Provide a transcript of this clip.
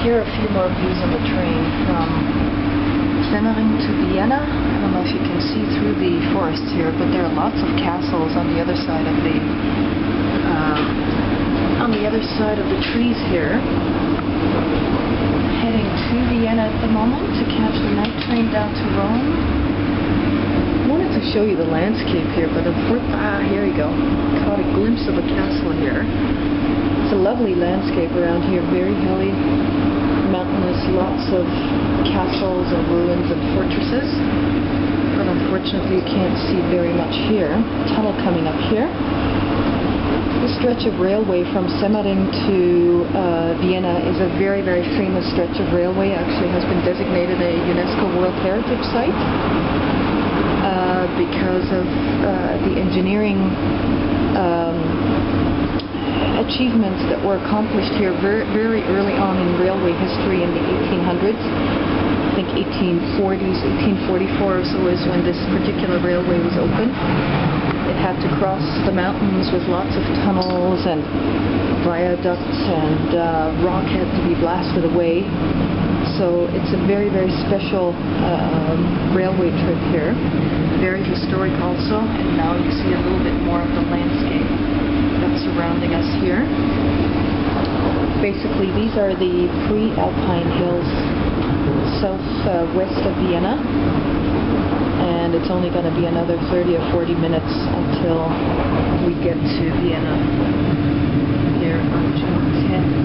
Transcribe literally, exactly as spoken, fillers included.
Here are a few more views on the train from Semmering to Vienna. I don't know if you can see through the forests here, but there are lots of castles on the other side of the uh, on the other side of the trees here. Heading to Vienna at the moment to catch the night train down to Rome. I wanted to show you the landscape here, but unfortunately, ah, here you go. Caught a glimpse of a castle here. It's a lovely landscape around here, very hilly, mountainous, lots of castles and ruins and fortresses. But unfortunately, you can't see very much here. Tunnel coming up here. This stretch of railway from Semmering to uh, Vienna is a very, very famous stretch of railway. Actually has been designated a UNESCO World Heritage Site uh, because of uh, the engineering um, achievements that were accomplished here very, very early on in railway history in the eighteen hundreds. I think eighteen forties, eighteen forty-four or so is when this particular railway was opened. It had to cross the mountains with lots of tunnels and viaducts, and uh, rock had to be blasted away. So it's a very, very special um, railway trip here. Very historic also, and now you see a little bit more of the landscape that's surrounding us here. Basically, these are the pre-alpine hills southwest uh, of Vienna. And it's only going to be another thirty or forty minutes until we get to Vienna here on June tenth.